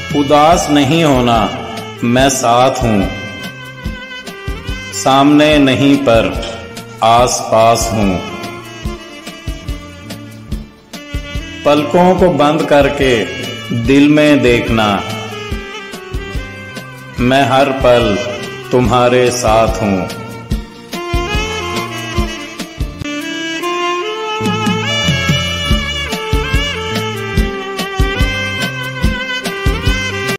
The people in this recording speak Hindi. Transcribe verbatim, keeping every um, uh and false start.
उदास नहीं होना, मैं साथ हूँ, सामने नहीं पर आस पास हूँ। पलकों को बंद करके दिल में देखना, मैं हर पल तुम्हारे साथ हूँ।